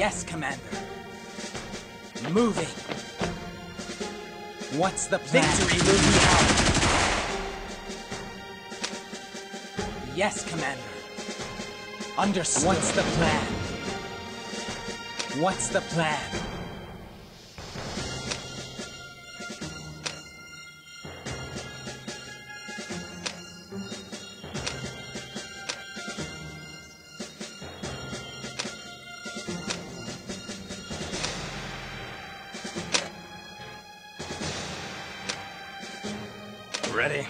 Yes, Commander. Moving. What's the plan? Victory will be ours. Yes, Commander. Understood. What's the plan? What's the plan? Ready?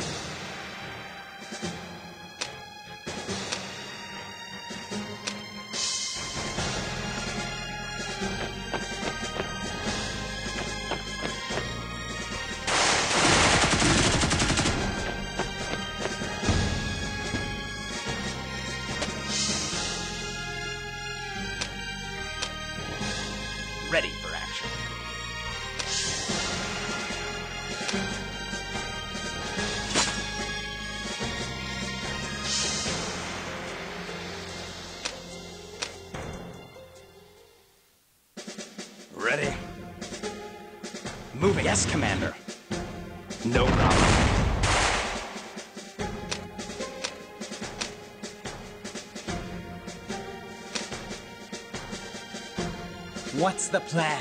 Ready for action. Ready? Moving. Yes, Commander. No problem. What's the plan?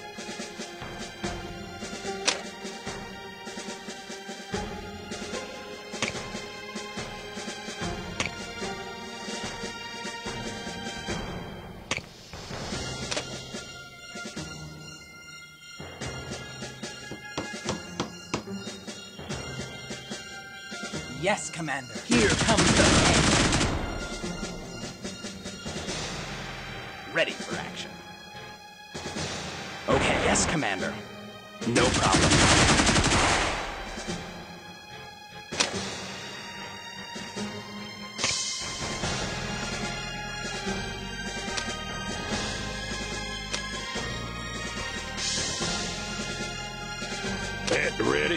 Yes, Commander. Here comes the pain. Ready for action. Okay, yes, Commander. No problem. Ready?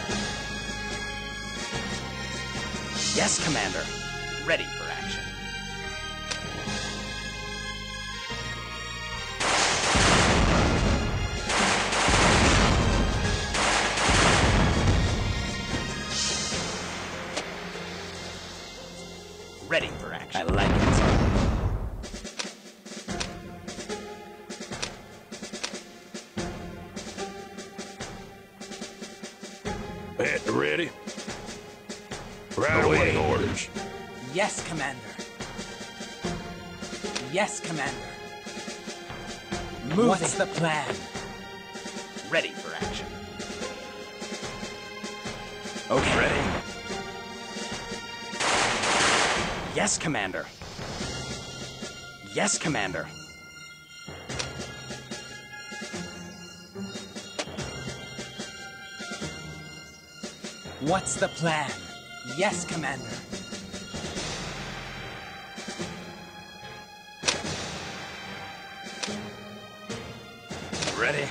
Yes, Commander. Ready for action. Ready for action. I like it. Ready? Right away. Orders. Yes, Commander. Yes, Commander. Moving. What's the plan? Ready for action. Okay. Ready? Yes, Commander. Yes, Commander. What's the plan? Yes, Commander. Ready?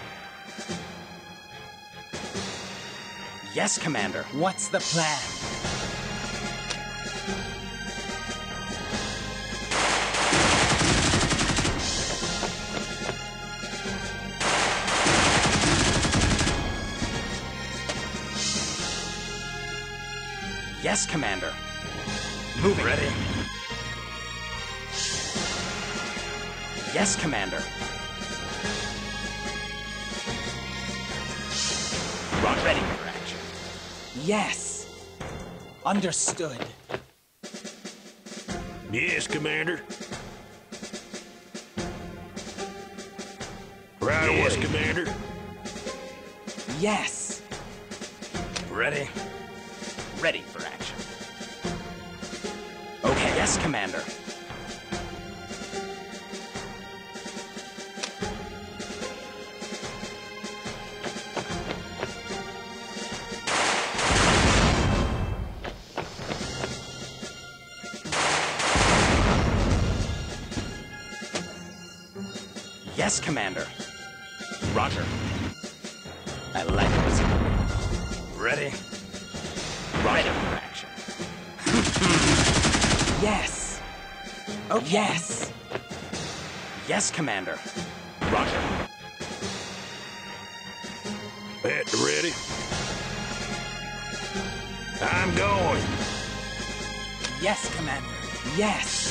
Yes, Commander. What's the plan? Yes, Commander. Moving. Ready? Yes, Commander. Ready for action. Yes. Understood. Yes, Commander. Right away. Yes, Commander. Yes. Ready? Ready for action. Okay, yes, Commander. Yes, Commander. Roger. I like it. Ready? Ready for action. Yes. Okay. Yes. Yes, Commander. Roger. At the ready. I'm going. Yes, Commander. Yes.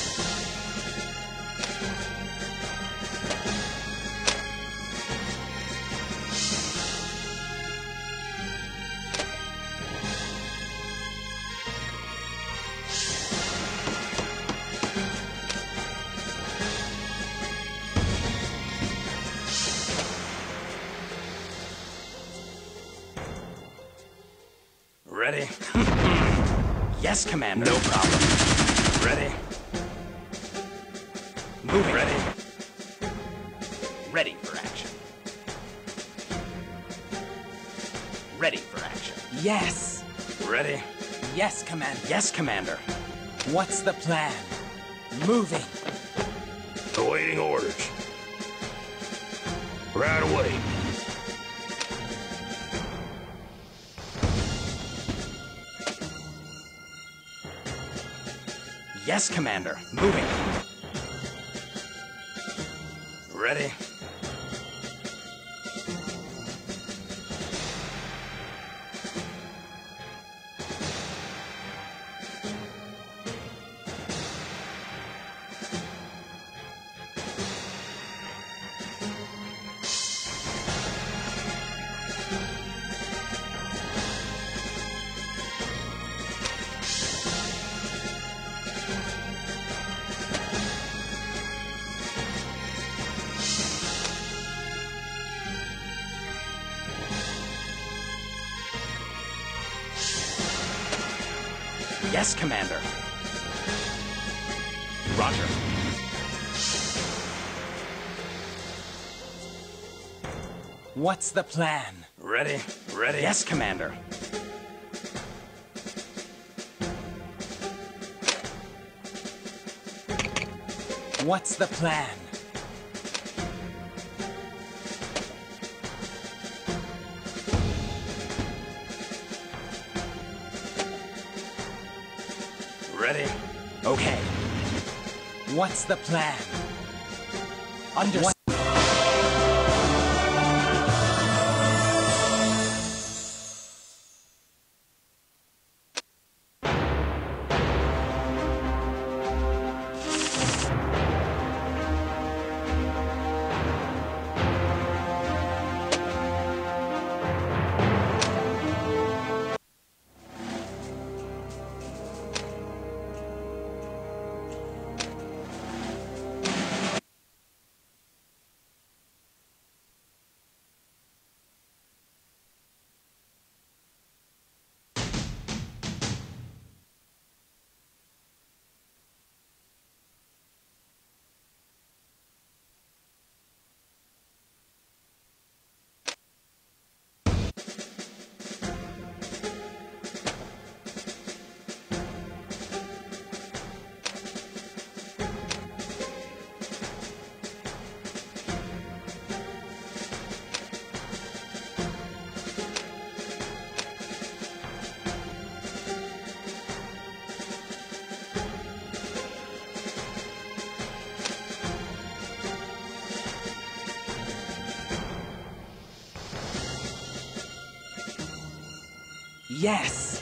Ready? Yes, Commander. No problem. Ready? Moving. Ready? Ready for action. Ready for action. Yes. Ready? Yes, Commander. Yes, Commander. What's the plan? Moving. Awaiting orders. Right away. Yes, Commander. Moving. Ready? Yes, Commander. Roger. What's the plan? Ready? Ready? Yes, Commander. What's the plan? Ready? Okay. What's the plan? Understood. Yes.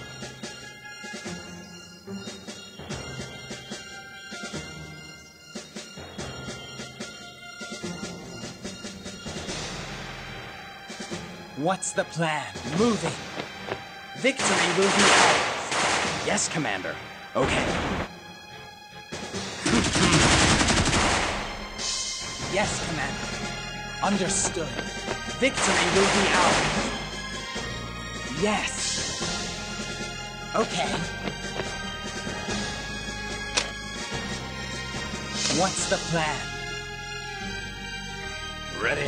What's the plan? Moving. Victory will be ours. Yes, Commander. Okay. Yes, Commander. Understood. Victory will be ours. Yes. Okay. What's the plan? Ready?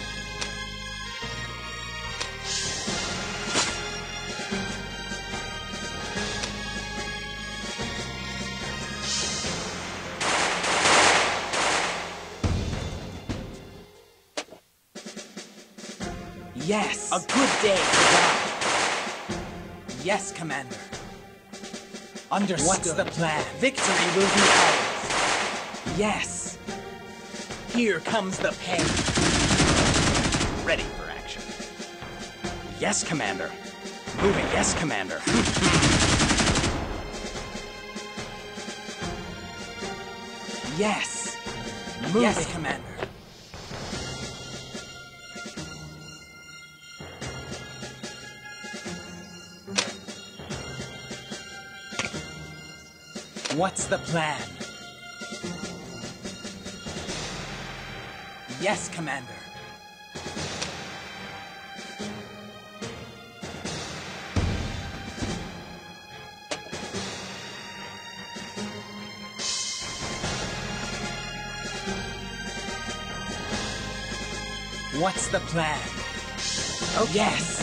Yes. A good day to die. Yes, Commander. Understood. What's the plan? Victory will be ours. Yes. Here comes the pain. Ready for action. Yes, Commander. Moving. Yes, Commander. Yes. Moving. Yes, Commander. What's the plan? Yes, Commander. What's the plan? Oh, yes!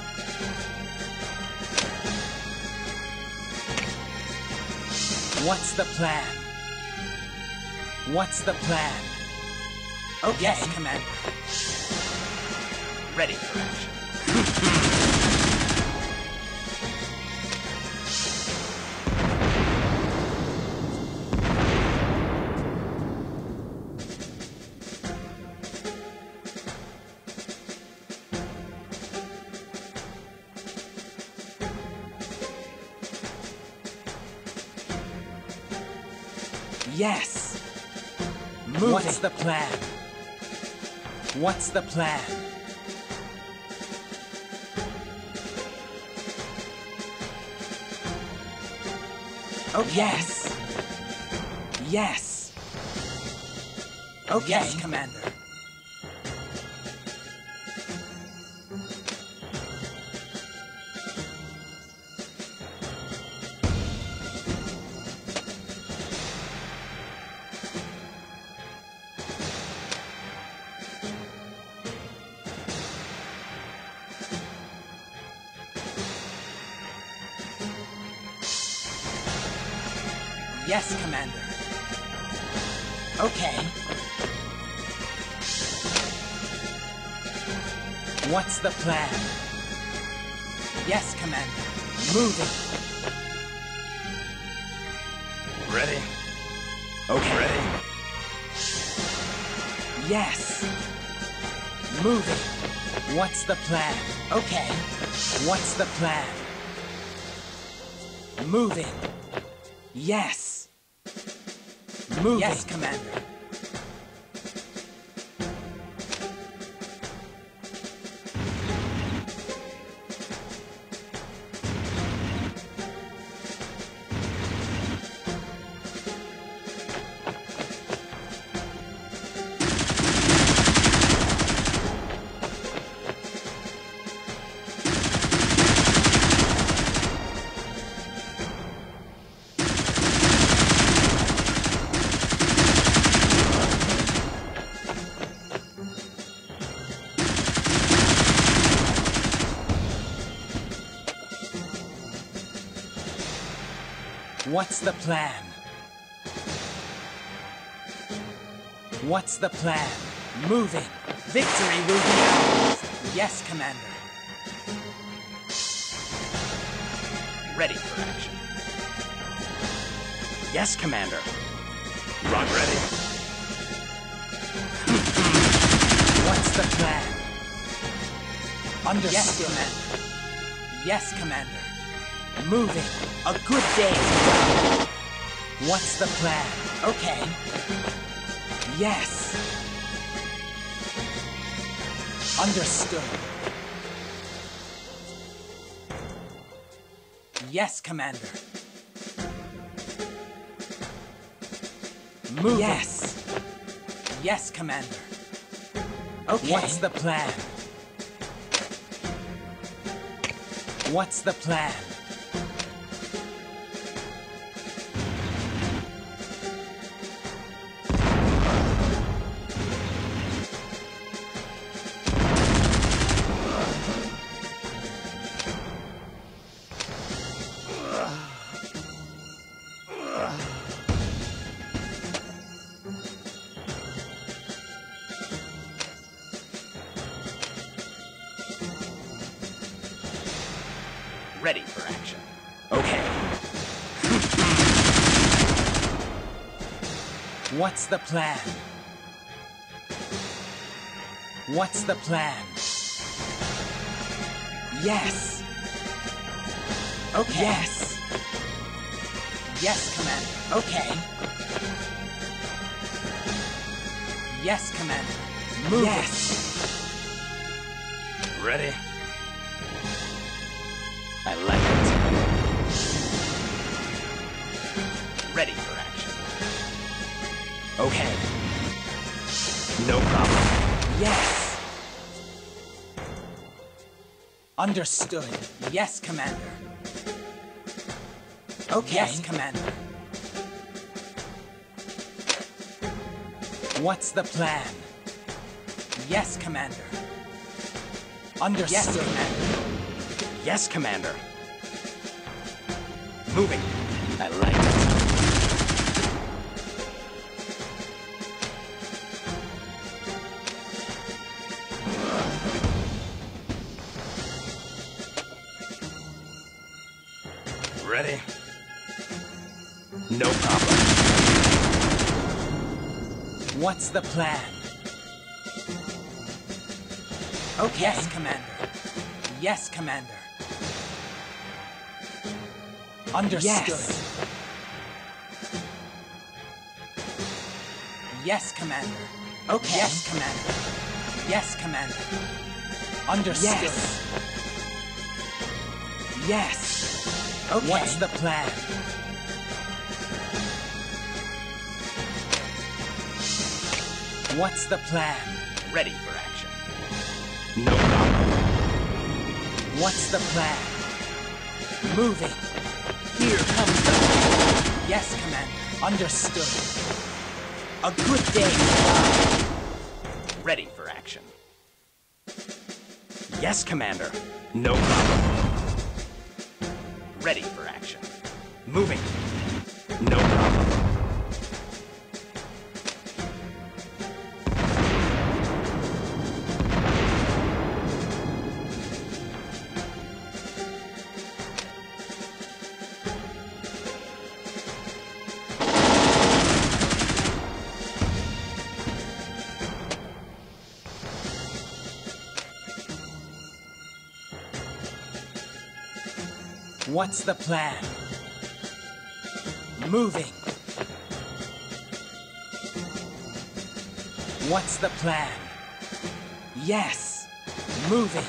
What's the plan? What's the plan? Okay. Yes, Commander. Ready for action. Yes! Moving. What's the plan? What's the plan? Okay. Yes! Yes! Okay. Yes, Commander. Yes, Commander. Okay. What's the plan? Yes, Commander. Moving. Ready? Okay. Ready? Yes. Moving. What's the plan? Okay. What's the plan? Moving. Yes. Moving. Yes, Commander. What's the plan? What's the plan? Moving. Victory will be ours. Yes, Commander. Ready for action. Yes, Commander. Run ready. What's the plan? Understood. Yes, Commander. Yes, Commander. Moving. A good day. What's the plan? Okay. Yes. Understood. Yes, Commander. Moving. Yes. Yes, Commander. Okay. What's the plan? What's the plan? Ready for action. Okay. What's the plan? What's the plan? Yes. Okay. Yes. Yes, Commander. Okay. Yes, Commander. Move. Yes. Ready? I like it. Ready for action. Okay. No problem. Yes. Understood. Yes, Commander. Okay. Yes, Commander. What's the plan? Yes, Commander. Understood. Yes, Commander. Yes, Commander. Moving. I like it. Ready? No problem. What's the plan? Okay. Yes, Commander. Yes, Commander. Understood. Yes. Yes, Commander. Okay. Yes, Commander. Yes, Commander. Understood. Yes. Yes. Okay. What's the plan? What's the plan? Ready for action. No problem. What's the plan? Moving. Here comes the... Yes, Commander. Understood. A good day. Ready for action. Yes, Commander. No problem. Ready for action. Moving. No problem. What's the plan? Moving. What's the plan? Yes. Moving.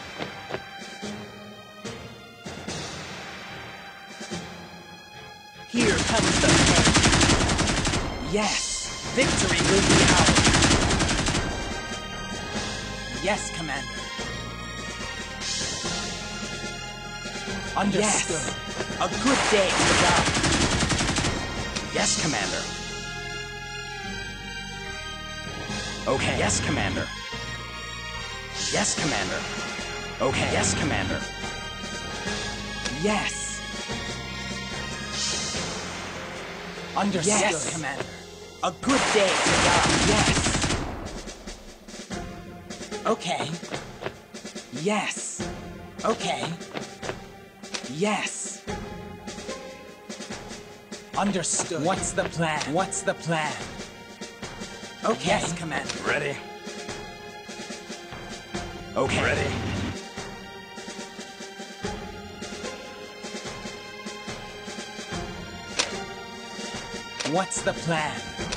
Here comes the pain. Yes. Victory will be ours. Yes, Commander. Understood. Yes. A good day to die. Yes, Commander. Okay. Yes, Commander. Yes, Commander. Okay. Yes, Commander. Yes. Understood. Yes, Commander. A good day to die. Yes. Okay. Yes. Okay. Yes. Understood. What's the plan? What's the plan? Okay. Yes, Commander. Ready? Okay. Ready? What's the plan?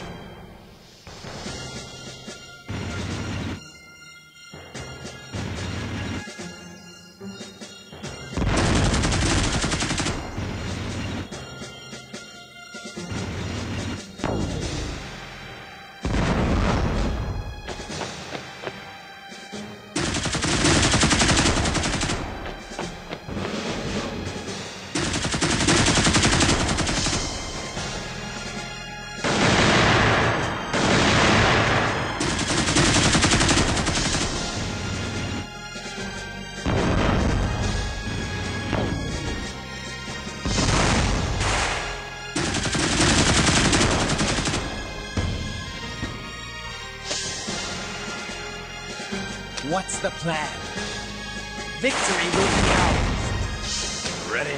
What's the plan? Victory will be ours. Ready?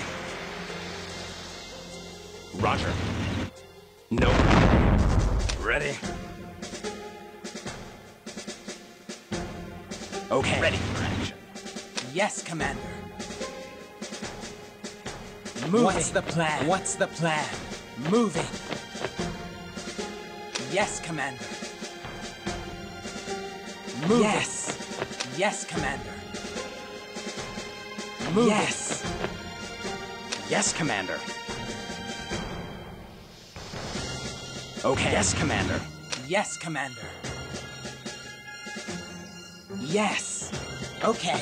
Roger. No problem. Ready? Okay. Ready for action. Yes, Commander. Moving. What's the plan? What's the plan? Moving. Yes, Commander. Moving. Yes. Yes, Commander. Moving. Yes. Yes, Commander. Okay. Yes, Commander. Yes, Commander. Yes. Okay.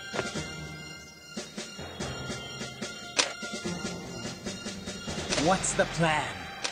What's the plan?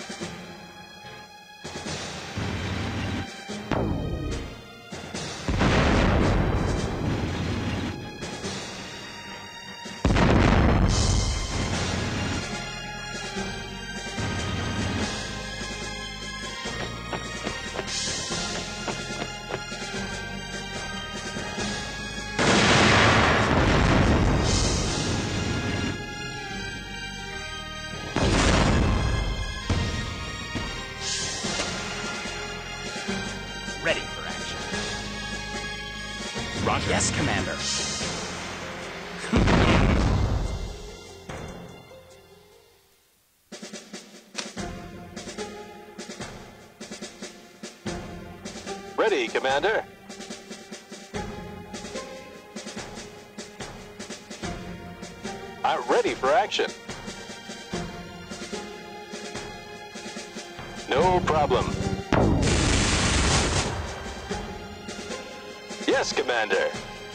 Ready for action. Roger. Yes, Commander. Ready, Commander. I'm ready for action. No problem. Yes, Commander.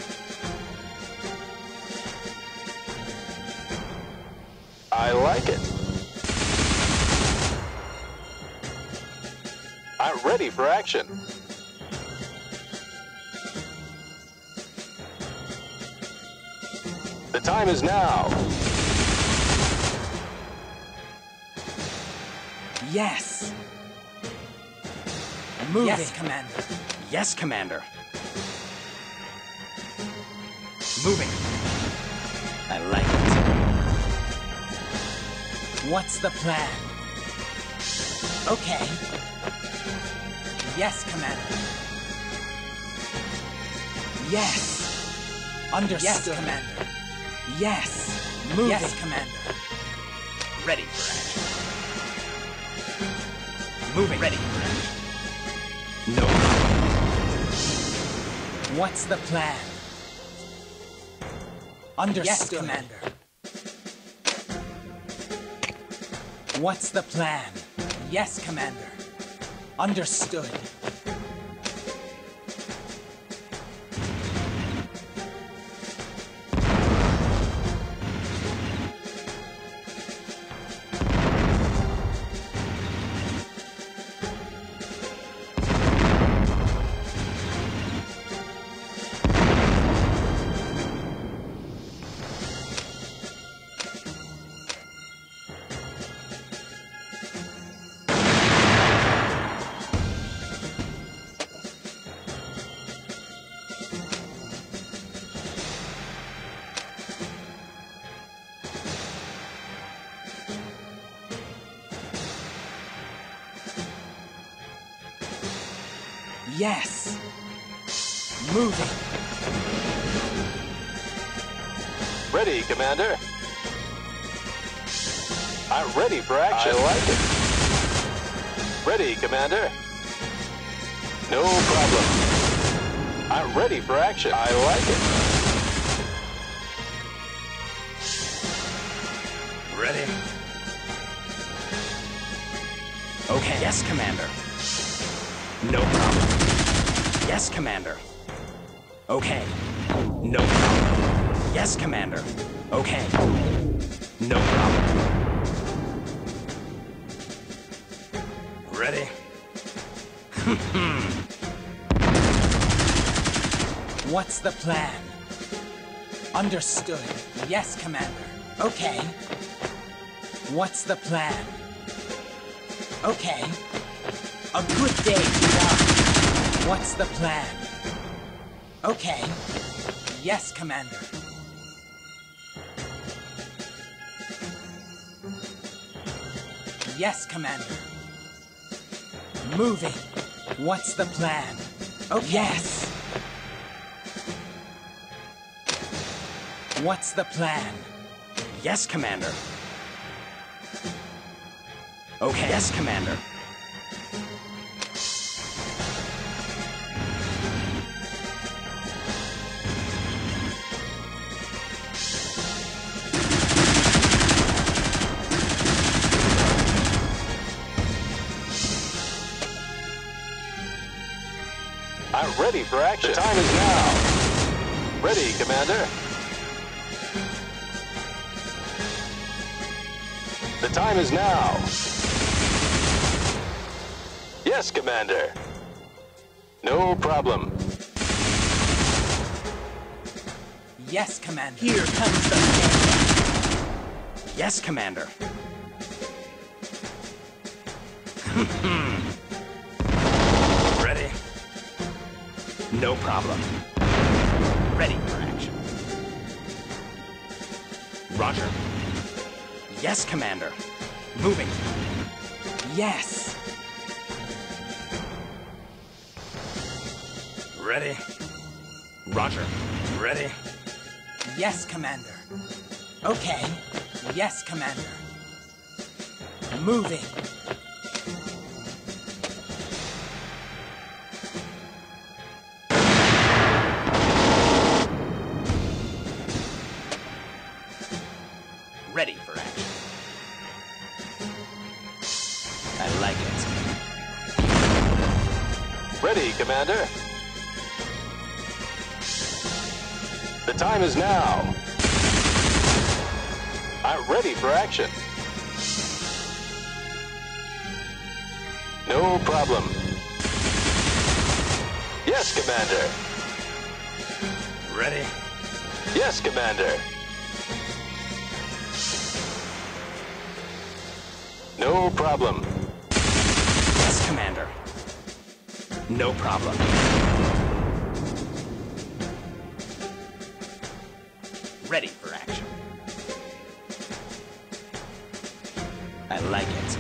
I like it. I'm ready for action. The time is now. Yes. Moving. Yes, Commander. Yes, Commander. Moving. I like it. What's the plan? Okay. Yes, Commander. Yes. Understood. Yes, Commander. Yes. Moving. Yes, Commander. Ready for action. Moving. Ready for action. No problem. What's the plan? Understood. Yes, Commander. What's the plan? Yes, Commander. Understood. Yes. Moving. Ready, Commander. I'm ready for action. I like it. Ready, Commander. No problem. I'm ready for action. I like it. Ready? Okay. Yes, Commander. No problem. Yes, Commander. Okay. No problem. Yes, Commander. Okay. No problem. Ready? What's the plan? Understood. Yes, Commander. Okay. What's the plan? Okay. A good day to die. What's the plan? Okay. Yes, Commander. Yes, Commander. Moving. What's the plan? Okay. Yes. What's the plan? Yes, Commander. Okay. Yes, Commander. I'm ready for action. The time is now. Ready, Commander. The time is now. Yes, Commander. No problem. Yes, Commander. Here comes the pain. Yes, Commander. Ready? No problem. Ready for action. Roger. Yes, Commander. Moving. Yes. Ready? Roger. Ready? Yes, Commander. Okay. Yes, Commander. Moving. Ready for action. I like it. Ready, Commander. The time is now. I'm ready for action. No problem. Yes, Commander. Ready? Yes, Commander. No problem. Yes, Commander. No problem. Ready for action. I like it.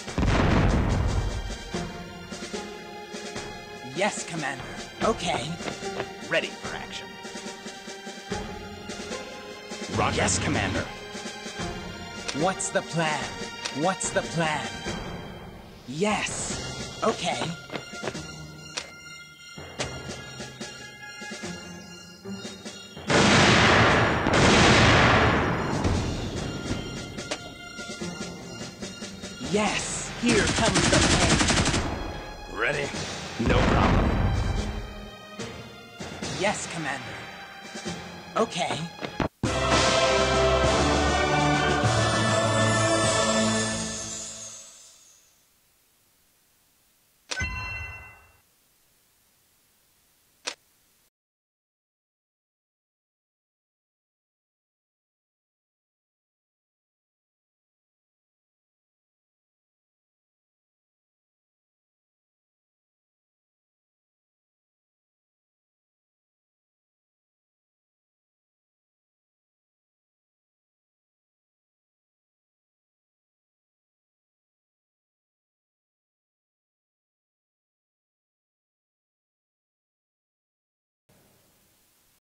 Yes, Commander. Okay. Ready for action. Roger. Yes, Commander. What's the plan? What's the plan? Yes. Okay. Yes. Here comes the pain. Ready? No problem. Yes, Commander. Okay.